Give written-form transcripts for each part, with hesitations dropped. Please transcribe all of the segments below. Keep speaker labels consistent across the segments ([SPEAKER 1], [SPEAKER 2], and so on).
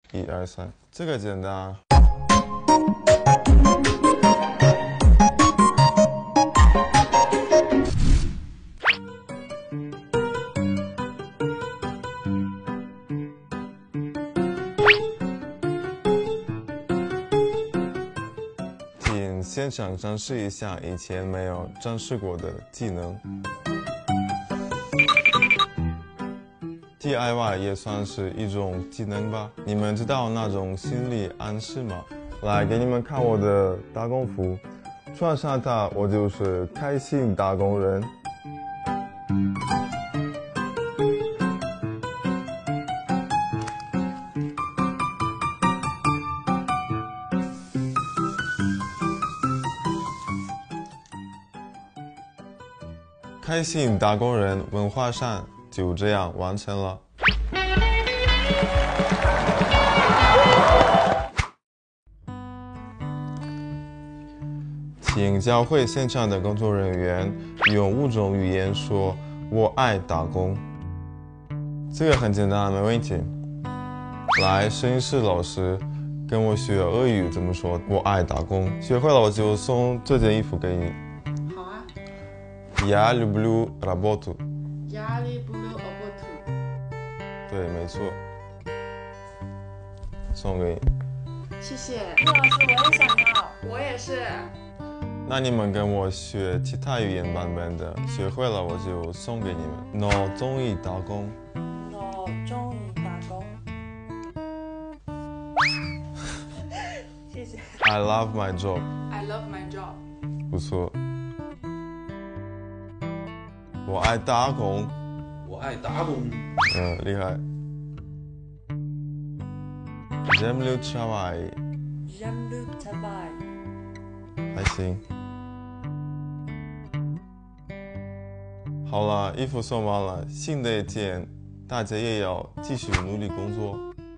[SPEAKER 1] 1、2、3，这个简单啊。请现场展示一下以前没有展示过的技能。DIY 也算是一种技能吧？你们知道那种心理暗示吗？来，给你们看我的打工服，穿上它，我就是开心打工人。开心打工人文化衫就这样完成了。请教会现场的工作人员用5种语言说“我爱打工”。这个很简单，没问题。来，摄影师老师跟我学俄语怎么说“我爱打工”，学会了我就送这件衣服给你。
[SPEAKER 2] 好啊。
[SPEAKER 1] Я люблю работу.
[SPEAKER 2] Я люблю работу.
[SPEAKER 1] 对，没错。送给你。
[SPEAKER 2] 谢谢。
[SPEAKER 3] 陆老师，我也想要，我也是。
[SPEAKER 1] 那你们跟我学其他语言版本的，学会了我就送给你们。我中意打工。
[SPEAKER 3] 我中意打工。谢谢。
[SPEAKER 1] I love my job.
[SPEAKER 2] I love my job.
[SPEAKER 1] 不错。我爱打工。
[SPEAKER 4] 我爱打工。
[SPEAKER 1] 厉害。J'aime le travail.
[SPEAKER 3] J'aime le travail.
[SPEAKER 1] 还行。好了，衣服送完了，新的一天，大家也要继续努力工作。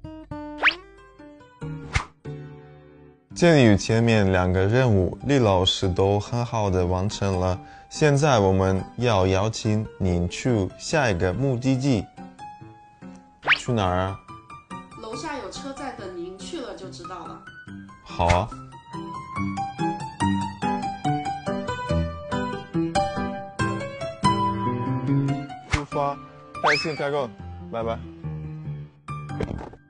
[SPEAKER 1] 鉴于前面2个任务，李老师都很好的完成了，现在我们要邀请您去下一个目的地。去哪儿啊？
[SPEAKER 2] 楼下有车在等您，去了就知道了。
[SPEAKER 1] 好啊。出发，开心开工，拜拜。